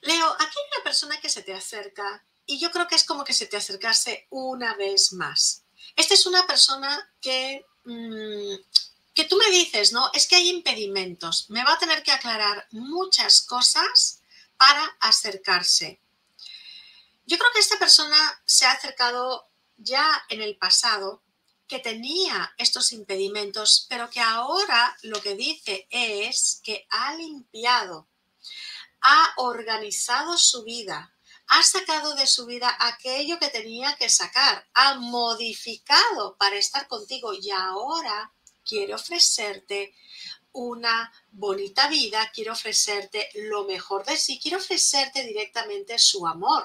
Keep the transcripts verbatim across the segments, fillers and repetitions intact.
Leo, aquí hay una persona que se te acerca y yo creo que es como que se te acercase una vez más. Esta es una persona que, mmm, que tú me dices, ¿no? Es que hay impedimentos. Me va a tener que aclarar muchas cosas para acercarse. Yo creo que esta persona se ha acercado ya en el pasado, que tenía estos impedimentos, pero que ahora lo que dice es que ha limpiado, ha organizado su vida, ha sacado de su vida aquello que tenía que sacar, ha modificado para estar contigo y ahora quiere ofrecerte una bonita vida, quiere ofrecerte lo mejor de sí, quiere ofrecerte directamente su amor.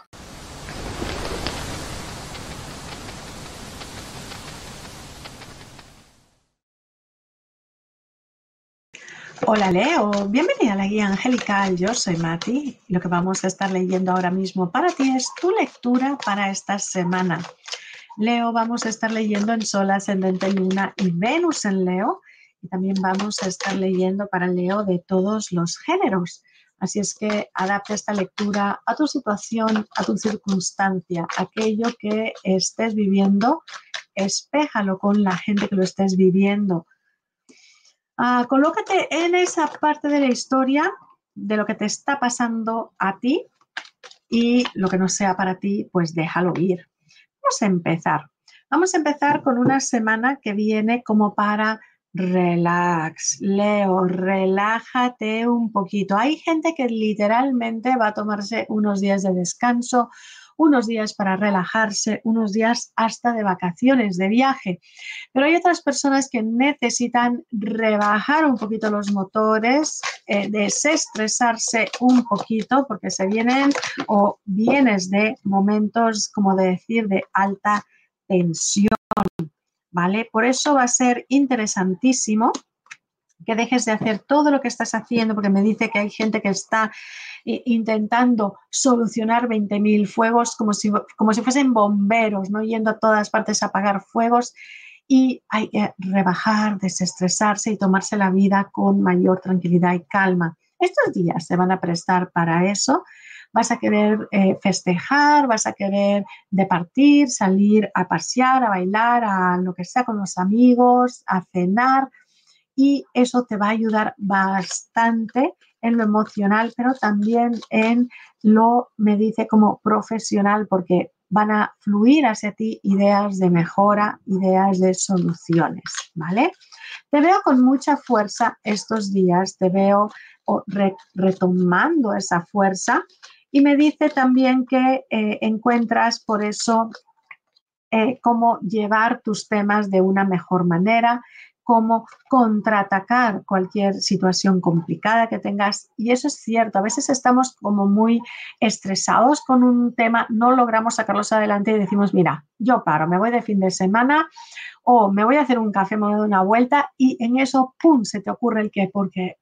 Hola Leo, bienvenida a la guía angelical, yo soy Mati y lo que vamos a estar leyendo ahora mismo para ti es tu lectura para esta semana. Leo, vamos a estar leyendo en Sol, Ascendente, Luna y Venus en Leo y también vamos a estar leyendo para Leo de todos los géneros. Así es que adapta esta lectura a tu situación, a tu circunstancia, aquello que estés viviendo, espéjalo con la gente que lo estés viviendo. Uh, colócate en esa parte de la historia de lo que te está pasando a ti y lo que no sea para ti, pues déjalo ir. Vamos a empezar. Vamos a empezar con una semana que viene como para relax. Leo, relájate un poquito. Hay gente que literalmente va a tomarse unos días de descanso, unos días para relajarse, unos días hasta de vacaciones, de viaje. Pero hay otras personas que necesitan rebajar un poquito los motores, eh, desestresarse un poquito porque se vienen o vienes de momentos, como de decir, de alta tensión, ¿vale? Por eso va a ser interesantísimo que dejes de hacer todo lo que estás haciendo, porque me dice que hay gente que está eh, intentando solucionar veinte mil fuegos como si, como si fuesen bomberos, ¿no? Yendo a todas partes a apagar fuegos. Y hay que rebajar, desestresarse y tomarse la vida con mayor tranquilidad y calma. Estos días se van a prestar para eso. Vas a querer eh, festejar, vas a querer departir, salir a pasear, a bailar, a lo que sea con los amigos, a cenar, y eso te va a ayudar bastante en lo emocional, pero también en lo, me dice, como profesional, porque van a fluir hacia ti ideas de mejora, ideas de soluciones, ¿vale? Te veo con mucha fuerza estos días, te veo re retomando esa fuerza y me dice también que eh, encuentras por eso eh, cómo llevar tus temas de una mejor manera, cómo contraatacar cualquier situación complicada que tengas. Y eso es cierto, a veces estamos como muy estresados con un tema, no logramos sacarlos adelante y decimos, mira, yo paro, me voy de fin de semana o me voy a hacer un café, me voy a dar una vuelta, y en eso, ¡pum!, se te ocurre el qué, porque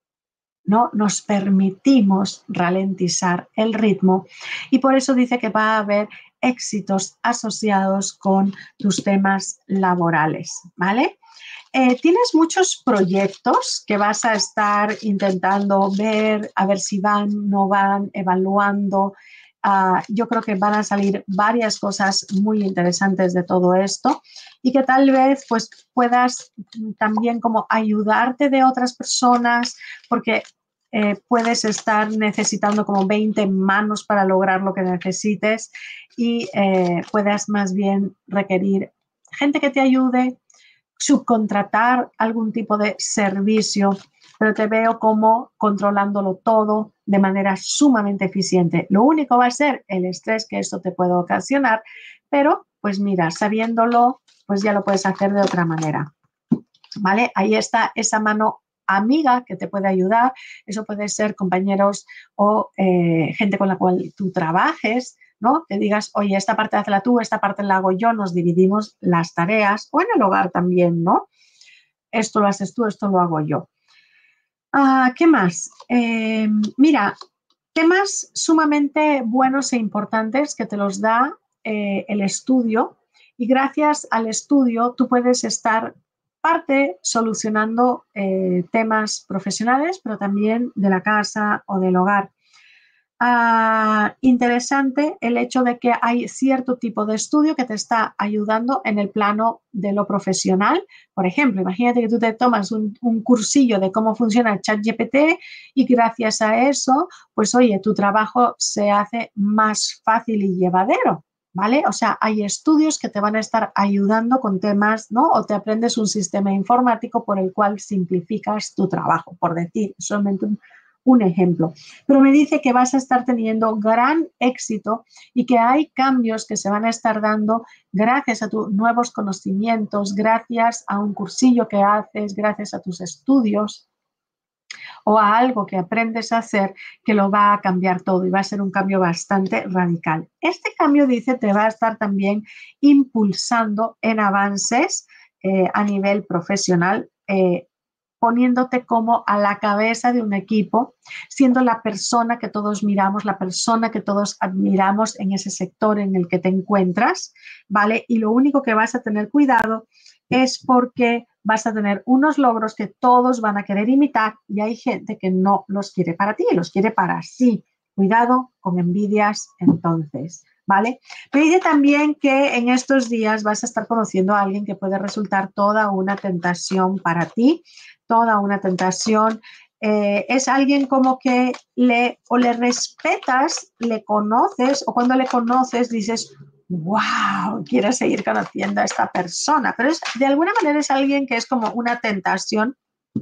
no nos permitimos ralentizar el ritmo, y por eso dice que va a haber éxitos asociados con tus temas laborales, ¿vale? Eh, tienes muchos proyectos que vas a estar intentando ver, a ver si van, no van, evaluando. Uh, yo creo que van a salir varias cosas muy interesantes de todo esto y que tal vez pues puedas también como ayudarte de otras personas, porque eh, puedes estar necesitando como veinte manos para lograr lo que necesites y eh, puedas más bien requerir gente que te ayude, subcontratar algún tipo de servicio, pero te veo como controlándolo todo de manera sumamente eficiente. Lo único va a ser el estrés que esto te puede ocasionar, pero pues mira, sabiéndolo, pues ya lo puedes hacer de otra manera, ¿vale? Ahí está esa mano amiga que te puede ayudar. Eso puede ser compañeros o eh, gente con la cual tú trabajes, ¿no? Que digas, oye, esta parte hazla tú, esta parte la hago yo, nos dividimos las tareas, o en el hogar también, ¿no? Esto lo haces tú, esto lo hago yo. Ah, ¿qué más? Eh, mira, temas sumamente buenos e importantes que te los da eh, el estudio, y gracias al estudio tú puedes estar parte solucionando eh, temas profesionales, pero también de la casa o del hogar. Ah, interesante el hecho de que hay cierto tipo de estudio que te está ayudando en el plano de lo profesional. Por ejemplo, imagínate que tú te tomas un, un cursillo de cómo funciona ChatGPT y gracias a eso, pues oye, tu trabajo se hace más fácil y llevadero. ¿Vale? O sea, hay estudios que te van a estar ayudando con temas, ¿no? O te aprendes un sistema informático por el cual simplificas tu trabajo, por decir solamente un, un ejemplo. Pero me dice que vas a estar teniendo gran éxito y que hay cambios que se van a estar dando gracias a tus nuevos conocimientos, gracias a un cursillo que haces, gracias a tus estudios o a algo que aprendes a hacer que lo va a cambiar todo y va a ser un cambio bastante radical. Este cambio, dice, te va a estar también impulsando en avances eh, a nivel profesional, eh, poniéndote como a la cabeza de un equipo, siendo la persona que todos miramos, la persona que todos admiramos en ese sector en el que te encuentras, ¿vale? Y lo único que vas a tener cuidado es porque vas a tener unos logros que todos van a querer imitar y hay gente que no los quiere para ti, los quiere para sí. Cuidado con envidias entonces, ¿vale? Me dice también que en estos días vas a estar conociendo a alguien que puede resultar toda una tentación para ti, toda una tentación. Eh, es alguien como que le o le respetas, le conoces o cuando le conoces dices, wow, quiero seguir conociendo a esta persona, pero es, de alguna manera es alguien que es como una tentación,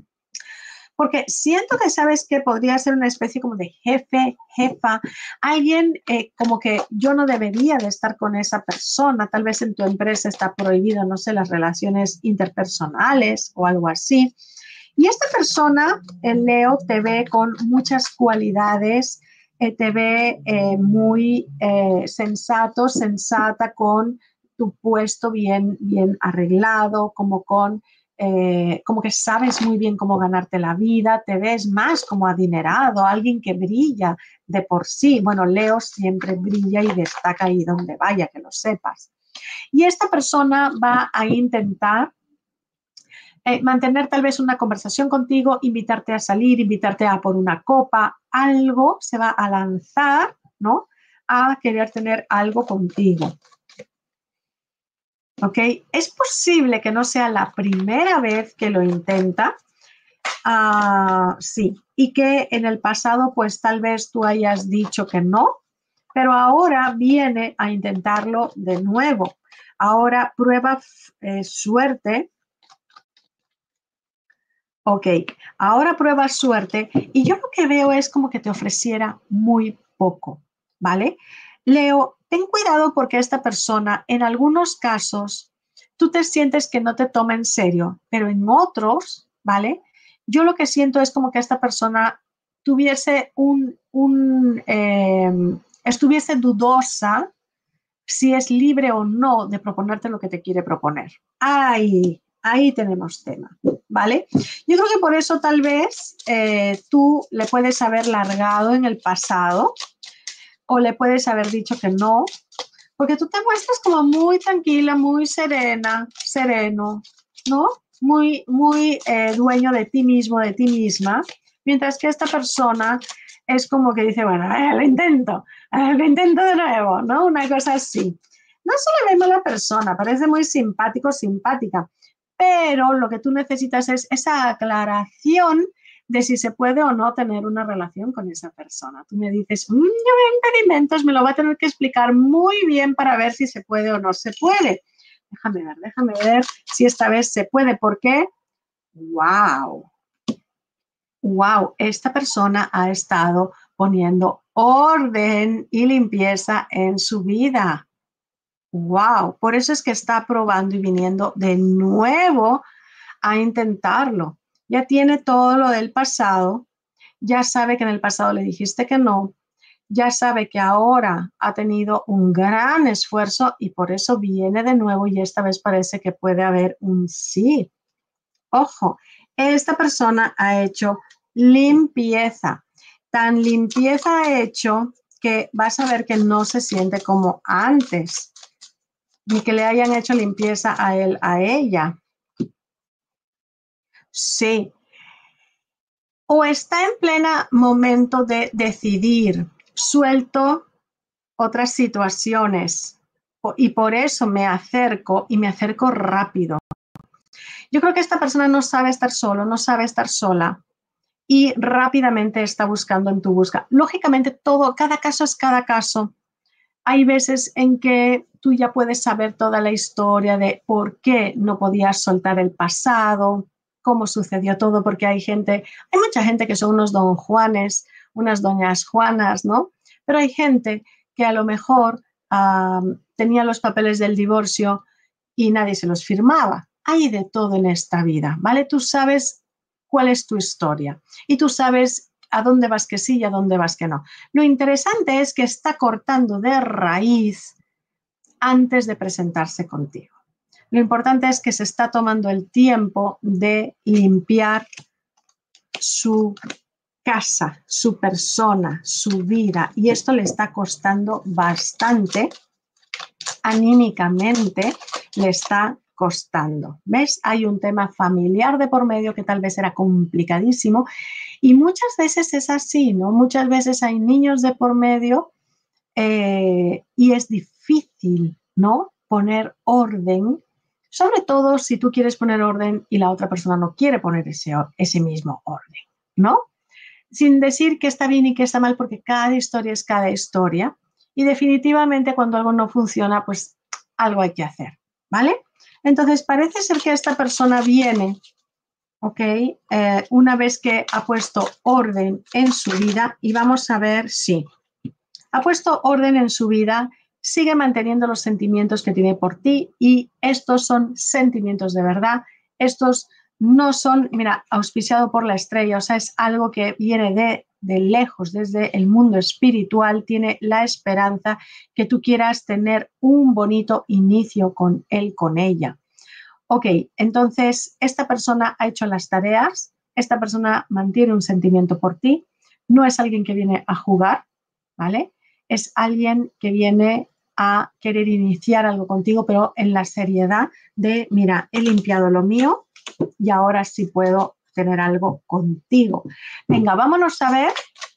porque siento que sabes que podría ser una especie como de jefe, jefa, alguien eh, como que yo no debería de estar con esa persona, tal vez en tu empresa está prohibido, no sé, las relaciones interpersonales o algo así. Y esta persona, el Leo, te ve con muchas cualidades, eh, te ve eh, muy eh, sensato, sensata, con tu puesto bien, bien arreglado, como con, eh, como que sabes muy bien cómo ganarte la vida, te ves más como adinerado, alguien que brilla de por sí. Bueno, Leo siempre brilla y destaca ahí donde vaya, que lo sepas. Y esta persona va a intentar Eh, mantener tal vez una conversación contigo, invitarte a salir, invitarte a por una copa, algo se va a lanzar, ¿no? A querer tener algo contigo. ¿Ok? Es posible que no sea la primera vez que lo intenta, uh, sí, y que en el pasado pues tal vez tú hayas dicho que no, pero ahora viene a intentarlo de nuevo. Ahora prueba eh, suerte. Ok, ahora prueba suerte y yo lo que veo es como que te ofreciera muy poco, ¿vale? Leo, ten cuidado porque esta persona en algunos casos tú te sientes que no te toma en serio, pero en otros, ¿vale? Yo lo que siento es como que esta persona tuviese un, un eh, estuviese dudosa si es libre o no de proponerte lo que te quiere proponer. Ahí, ahí tenemos tema, ¿vale? Yo creo que por eso tal vez eh, tú le puedes haber largado en el pasado o le puedes haber dicho que no, porque tú te muestras como muy tranquila, muy serena, sereno, ¿no? Muy, muy eh, dueño de ti mismo, de ti misma, mientras que esta persona es como que dice, bueno, eh, lo intento, eh, lo intento de nuevo, ¿no? Una cosa así. No se le ve mala persona, parece muy simpático, simpática, pero lo que tú necesitas es esa aclaración de si se puede o no tener una relación con esa persona. Tú me dices, mmm, yo veo impedimentos, me lo va a tener que explicar muy bien para ver si se puede o no se puede. Déjame ver, déjame ver si esta vez se puede. ¿Por qué? ¡Wow! ¡Wow! Esta persona ha estado poniendo orden y limpieza en su vida. ¡Wow! Por eso es que está probando y viniendo de nuevo a intentarlo. Ya tiene todo lo del pasado, ya sabe que en el pasado le dijiste que no, ya sabe que ahora ha tenido un gran esfuerzo y por eso viene de nuevo y esta vez parece que puede haber un sí. Ojo, esta persona ha hecho limpieza. Tan limpieza ha hecho que vas a ver que no se siente como antes, ni que le hayan hecho limpieza a él, a ella. Sí. O está en pleno momento de decidir suelto otras situaciones y por eso me acerco y me acerco rápido. Yo creo que esta persona no sabe estar solo, no sabe estar sola y rápidamente está buscando en tu busca. Lógicamente, todo, cada caso es cada caso. Hay veces en que tú ya puedes saber toda la historia de por qué no podías soltar el pasado, cómo sucedió todo, porque hay gente, hay mucha gente que son unos don Juanes, unas doñas Juanas, ¿no? Pero hay gente que a lo mejor um, tenía los papeles del divorcio y nadie se los firmaba. Hay de todo en esta vida, ¿vale? Tú sabes cuál es tu historia y tú sabes a dónde vas que sí y a dónde vas que no. Lo interesante es que está cortando de raíz antes de presentarse contigo. Lo importante es que se está tomando el tiempo de limpiar su casa, su persona, su vida, y esto le está costando bastante, anímicamente le está costando. ¿Ves? Hay un tema familiar de por medio que tal vez era complicadísimo y muchas veces es así, ¿no? Muchas veces hay niños de por medio eh, y es difícil, ¿no? Poner orden, sobre todo si tú quieres poner orden y la otra persona no quiere poner ese, ese mismo orden, ¿no? Sin decir que está bien y que está mal, porque cada historia es cada historia y definitivamente cuando algo no funciona, pues algo hay que hacer, ¿vale? Entonces parece ser que esta persona viene, ¿ok? Eh, una vez que ha puesto orden en su vida y vamos a ver si ha puesto orden en su vida, sigue manteniendo los sentimientos que tiene por ti y estos son sentimientos de verdad, estos no son, mira, auspiciado por la estrella, o sea, es algo que viene de, de lejos, desde el mundo espiritual, tiene la esperanza que tú quieras tener un bonito inicio con él, con ella. Ok, entonces esta persona ha hecho las tareas, esta persona mantiene un sentimiento por ti, no es alguien que viene a jugar, ¿vale? Es alguien que viene a querer iniciar algo contigo, pero en la seriedad de, mira, he limpiado lo mío y ahora sí puedo tener algo contigo. Venga, vámonos a ver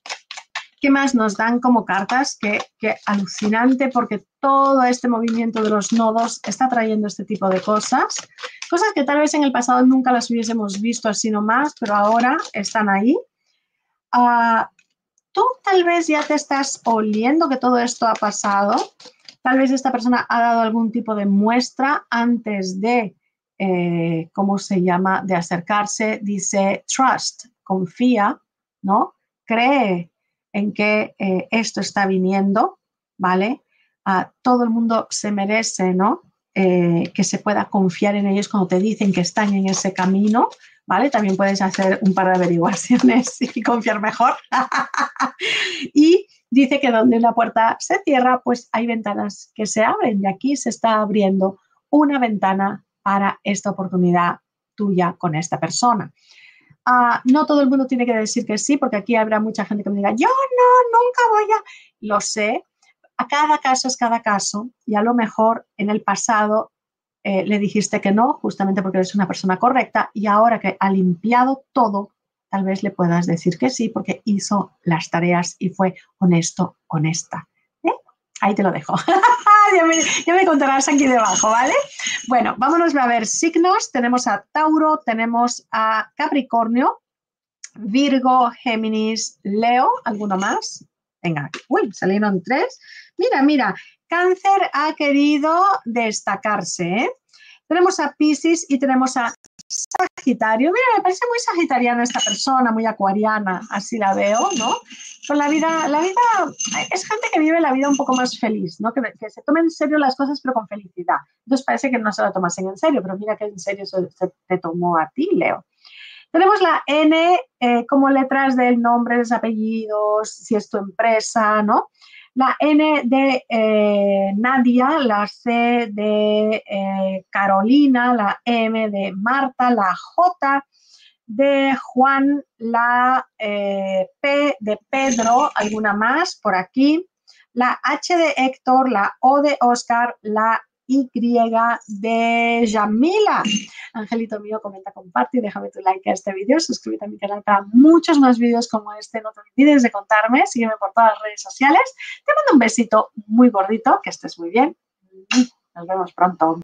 qué más nos dan como cartas. Qué, qué alucinante, porque todo este movimiento de los nodos está trayendo este tipo de cosas. Cosas que tal vez en el pasado nunca las hubiésemos visto así nomás, pero ahora están ahí. Uh, Tú tal vez ya te estás oliendo que todo esto ha pasado. Tal vez esta persona ha dado algún tipo de muestra antes de, eh, ¿cómo se llama?, de acercarse. Dice trust, confía, ¿no? Cree en que eh, esto está viniendo, ¿vale? Uh, todo el mundo se merece, ¿no? Eh, que se pueda confiar en ellos cuando te dicen que están en ese camino, ¿vale? También puedes hacer un par de averiguaciones y confiar mejor. Y dice que donde una puerta se cierra, pues hay ventanas que se abren y aquí se está abriendo una ventana para esta oportunidad tuya con esta persona. Uh, no todo el mundo tiene que decir que sí, porque aquí habrá mucha gente que me diga, yo no, nunca voy a... Lo sé, a cada caso es cada caso y a lo mejor en el pasado eh, le dijiste que no, justamente porque eres una persona correcta y ahora que ha limpiado todo, tal vez le puedas decir que sí porque hizo las tareas y fue honesto, honesta. ¿Eh? Ahí te lo dejo. ya, me, ya me contarás aquí debajo, ¿vale? Bueno, vámonos a ver signos. Tenemos a Tauro, tenemos a Capricornio, Virgo, Géminis, Leo. ¿Alguno más? Venga, uy, salieron tres. Mira, mira, Cáncer ha querido destacarse, ¿eh? Tenemos a Piscis y tenemos a Sagitario. Mira, me parece muy sagitariana esta persona, muy acuariana, así la veo, ¿no? Con la vida, la vida, es gente que vive la vida un poco más feliz, ¿no? Que, que se tome en serio las cosas, pero con felicidad. Entonces parece que no se lo tomasen en serio, pero mira que en serio se, se te tomó a ti, Leo. Tenemos la N eh, como letras del nombre, los apellidos, si es tu empresa, ¿no? La N de eh, Nadia, la C de eh, Carolina, la M de Marta, la J de Juan, la eh, P de Pedro, alguna más por aquí, la H de Héctor, la O de Oscar, la Y de Yamila. Angelito mío, comenta, comparte y déjame tu like a este vídeo. Suscríbete a mi canal para muchos más vídeos como este. No te olvides de contarme. Sígueme por todas las redes sociales. Te mando un besito muy gordito. Que estés muy bien. Nos vemos pronto.